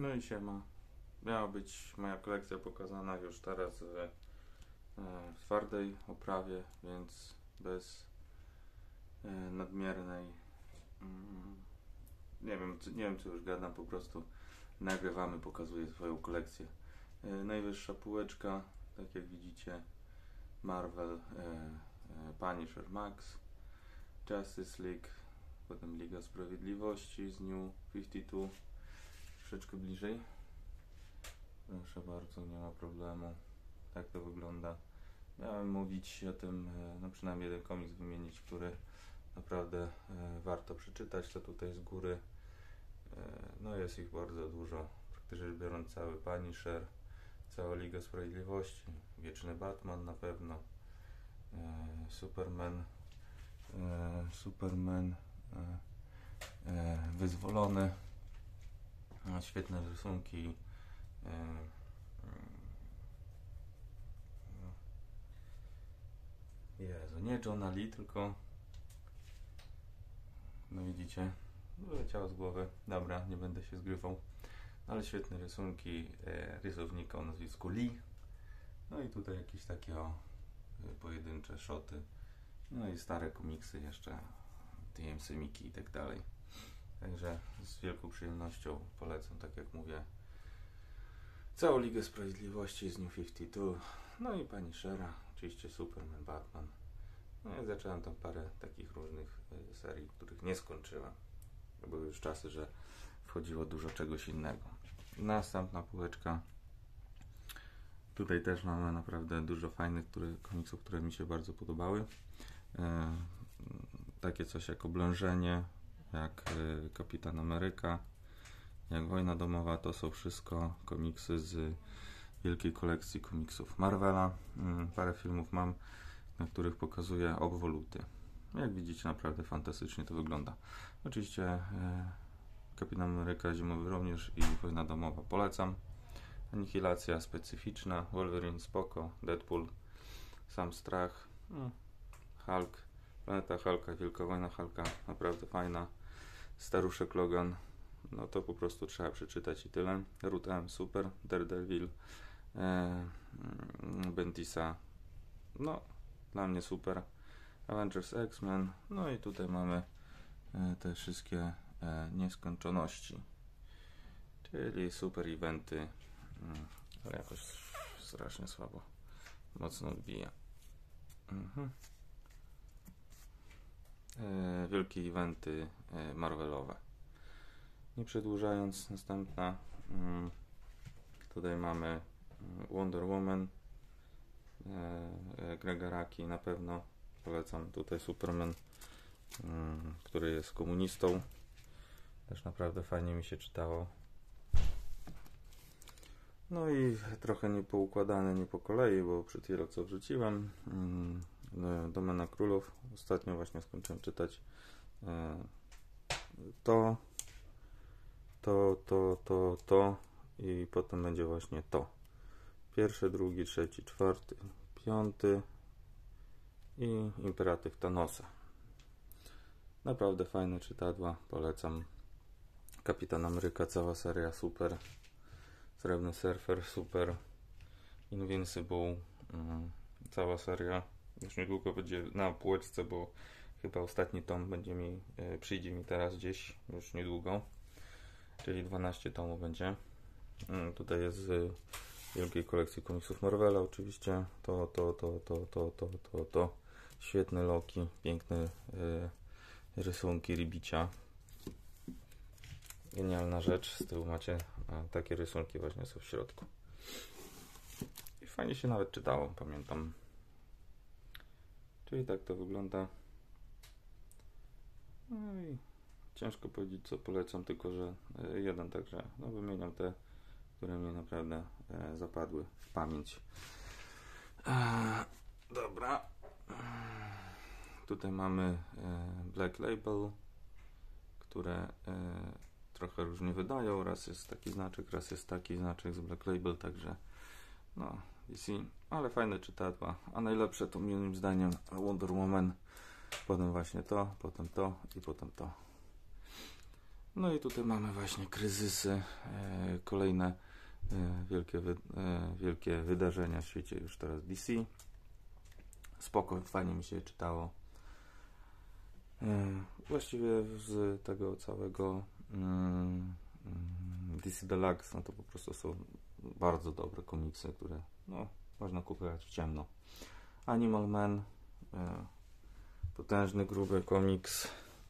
No i siema. Miała być moja kolekcja pokazana już teraz w twardej oprawie, więc bez nadmiernej. Nie wiem co już gadam, po prostu nagrywamy, pokazuję swoją kolekcję. Najwyższa półeczka, tak jak widzicie, Marvel, Punisher Max, Justice League, potem Liga Sprawiedliwości z New 52, troszeczkę bliżej. Proszę bardzo, nie ma problemu. Tak to wygląda. Miałem mówić o tym, no przynajmniej jeden komiks wymienić, który naprawdę warto przeczytać. To tutaj z góry, no jest ich bardzo dużo. Praktycznie rzecz biorąc cały Punisher, cała Liga Sprawiedliwości, Wieczny Batman na pewno, Superman Wyzwolony, świetne rysunki. Jezu, nie Johna Lee, tylko no widzicie, wyleciało z głowy. Dobra, nie będę się zgrywał, ale świetne rysunki rysownika o nazwisku Lee. No i tutaj jakieś takie pojedyncze szoty, no i stare komiksy jeszcze, TMC Mickey i tak dalej. Także z wielką przyjemnością polecam, tak jak mówię, całą Ligę Sprawiedliwości z New 52, no i Punishera, oczywiście Superman, Batman. No ja zacząłem tam parę takich różnych serii, których nie skończyłem. Były już czasy, że wchodziło dużo czegoś innego. Następna półeczka. Tutaj też mamy naprawdę dużo fajnych komiksów, które mi się bardzo podobały. Takie coś jak Oblężenie, jak Kapitan Ameryka, jak Wojna Domowa. To są wszystko komiksy z wielkiej kolekcji komiksów Marvela. Parę filmów mam, na których pokazuję obwoluty. Jak widzicie, naprawdę fantastycznie to wygląda. Oczywiście Kapitan Ameryka, Zimowy Żołnierz i Wojna Domowa polecam. Anihilacja specyficzna, Wolverine spoko, Deadpool, Sam Strach, Hulk, Planeta Hulka, Wielka Wojna Hulka, naprawdę fajna. Staruszek Logan, no to po prostu trzeba przeczytać i tyle. Ruth M, super, Daredevil, Bendisa, no dla mnie super. Avengers, X-Men, no i tutaj mamy te wszystkie nieskończoności, czyli super eventy, ale jakoś strasznie słabo, mocno odbija. Wielkie eventy Marvelowe. Nie przedłużając, następna, tutaj mamy Wonder Woman, Grega Araki, na pewno polecam. Tutaj Superman, który jest komunistą, też naprawdę fajnie mi się czytało. No i trochę niepoukładane, nie po kolei, bo przed chwilą co wrzuciłem, Domena Królów. Ostatnio właśnie skończyłem czytać to i potem będzie właśnie to. Pierwszy, drugi, trzeci, czwarty, piąty i Imperatyw Thanosa. Naprawdę fajne czytadła, polecam. Kapitan Ameryka, cała seria super. Srebrny Surfer super. Invincible, cała seria. Już niedługo będzie na półeczce, bo chyba ostatni tom przyjdzie mi teraz gdzieś już niedługo. Czyli 12 tomów będzie. Tutaj jest z wielkiej kolekcji komiksów Marvela oczywiście. To. Świetne Loki, piękne rysunki Ribicia. Genialna rzecz. Z tyłu macie takie rysunki właśnie są w środku. I fajnie się nawet czytało, pamiętam. Czyli tak to wygląda. No i ciężko powiedzieć co polecam, tylko że jeden, także no wymieniam te, które mnie naprawdę zapadły w pamięć. Dobra. Tutaj mamy Black Label, które trochę różnie wydają. Raz jest taki znaczek, raz jest taki znaczek z Black Label, także no DC, ale fajne czytadła. A najlepsze to moim zdaniem Wonder Woman, potem właśnie to, potem to i potem to. No i tutaj mamy właśnie kryzysy, kolejne wielkie wydarzenia w świecie już teraz DC. Spoko, fajnie mi się czytało. Właściwie z tego całego DC Deluxe, no to po prostu są bardzo dobre komiksy, które no, można kupować w ciemno. Animal Man, potężny, gruby komiks.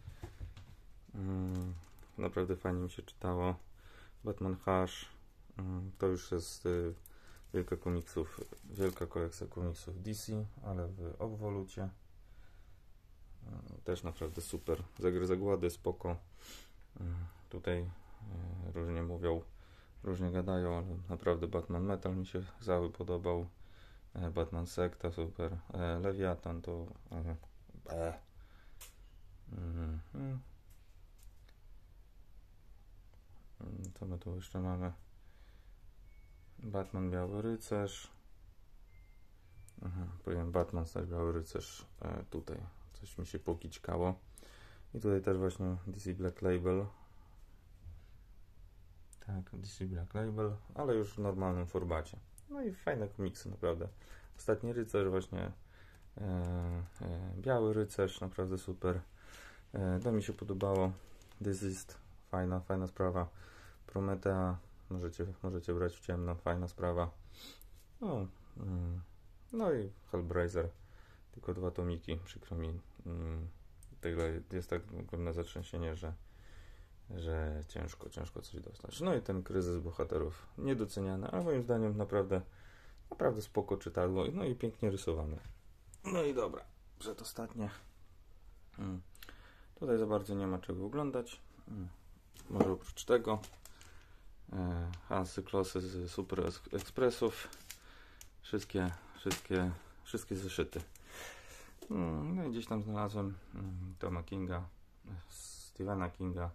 Naprawdę fajnie mi się czytało. Batman Hush, to już jest wielka kolekcja komiksów DC, ale w obwolucie. Też naprawdę super. Zagłady spoko. Tutaj różnie mówią, różnie gadają, ale naprawdę Batman Metal mi się cały podobał. Batman Sekta super. Lewiatan to co my tu jeszcze mamy? Batman Biały Rycerz. Powiem Batman Biały Rycerz. Tutaj coś mi się pokićkało. I tutaj też właśnie DC Black Label. Tak, DC Black Label, ale już w normalnym formacie. No i fajne komiksy, naprawdę. Ostatni Rycerz właśnie. Biały Rycerz, naprawdę super. To mi się podobało. Dizist, fajna sprawa. Prometea, możecie brać w ciemno, fajna sprawa. No i Hellblazer, tylko 2 tomiki, przykro mi. Tyle jest tak ogromne zatrzęsienie, że ciężko coś dostać. No i ten kryzys bohaterów niedoceniany, ale moim zdaniem naprawdę spoko czytadło, no i pięknie rysowane. No i dobra, przedostatnie. Tutaj za bardzo nie ma czego oglądać. Może oprócz tego Hansy Klossy z Super Expressów. Wszystkie zeszyty. No i gdzieś tam znalazłem Toma Kinga, Stephena Kinga,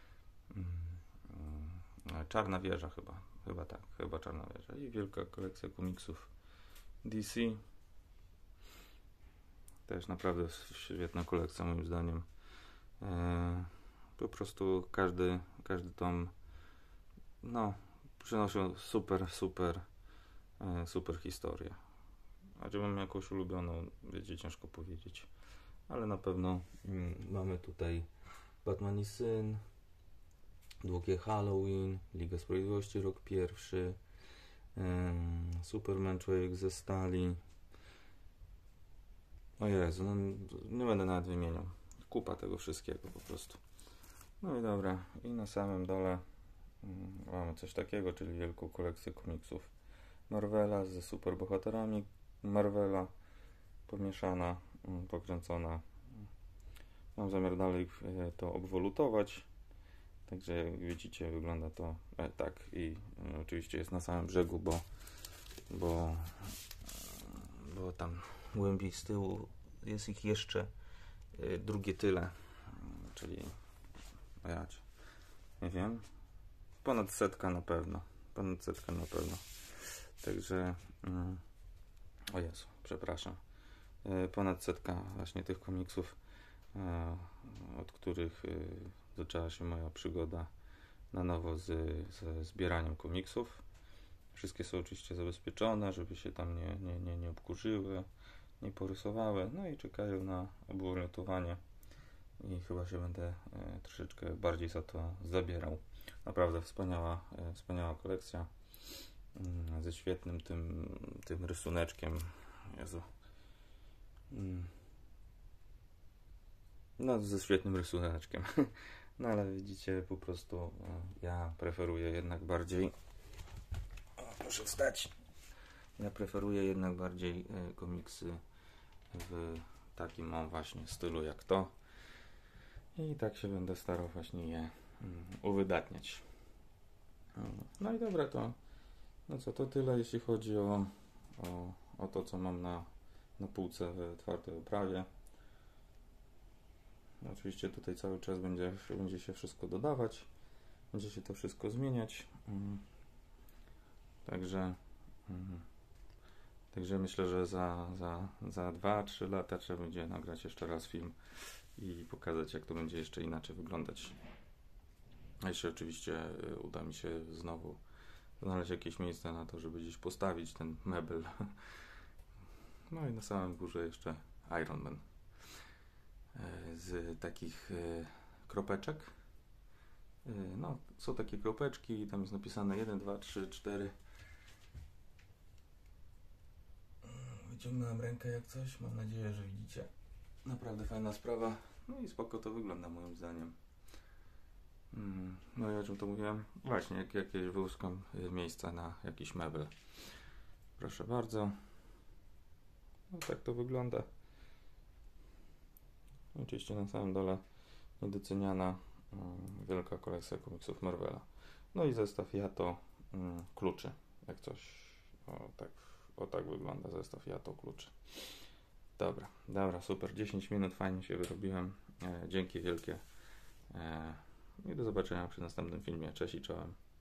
Czarna Wieża chyba Czarna Wieża i wielka kolekcja komiksów DC. Też naprawdę świetna kolekcja moim zdaniem. Po prostu każdy tom przynosił super historię. A czy mam jakąś ulubioną, będzie ciężko powiedzieć. Ale na pewno mamy tutaj Batman i Syn, Długie Halloween, Liga Sprawiedliwości rok pierwszy, Superman Człowiek ze Stali. O Jezu, no, nie będę nawet wymieniał. Kupa tego wszystkiego po prostu. No i dobra, i na samym dole mamy coś takiego, czyli wielką kolekcję komiksów Marvela ze superbohaterami Marvela, pomieszana, pokręcona. Mam zamiar dalej to obwolutować, także jak widzicie wygląda to tak i oczywiście jest na samym brzegu, bo tam głębiej z tyłu jest ich jeszcze drugie tyle, czyli nie wiem, ponad setka na pewno, także o Jezu, przepraszam, ponad setka właśnie tych komiksów, od których zaczęła się moja przygoda na nowo ze zbieraniem komiksów. Wszystkie są oczywiście zabezpieczone, żeby się tam nie obkurzyły, nie porysowały, no i czekają na obwolutowanie i chyba się będę troszeczkę bardziej za to zabierał. Naprawdę wspaniała kolekcja ze świetnym tym rysuneczkiem. Jezu. No, ze świetnym rysuneczkiem. No ale widzicie, po prostu ja preferuję jednak bardziej muszę wstać. Ja preferuję jednak bardziej komiksy w takim właśnie stylu jak to. I tak się będę starał właśnie je uwydatniać. No i dobra, to tyle, jeśli chodzi o to, co mam na półce w twardej oprawie. Oczywiście tutaj cały czas będzie się wszystko dodawać, będzie się to wszystko zmieniać. Także myślę, że za 2-3 lata trzeba będzie nagrać jeszcze raz film i pokazać, jak to będzie jeszcze inaczej wyglądać. A jeszcze oczywiście uda mi się znowu znaleźć jakieś miejsce na to, żeby gdzieś postawić ten mebel. No i na samym górze jeszcze Iron Man z takich kropeczek. No, są takie kropeczki i tam jest napisane 1, 2, 3, 4. Wyciągnąłem rękę jak coś, mam nadzieję, że widzicie. Naprawdę fajna sprawa. No i spoko to wygląda moim zdaniem. No i o czym to mówiłem? Właśnie, jak jakieś wyłuskam miejsca na jakiś mebel. Proszę bardzo. No tak to wygląda. Oczywiście na samym dole niedoceniana wielka kolekcja komiksów Marvela. No i zestaw Yato kluczy. Jak coś. O tak wygląda zestaw Yato kluczy. Dobra, super. 10 minut, fajnie się wyrobiłem. Dzięki wielkie. I do zobaczenia przy następnym filmie. Cześć i czołem.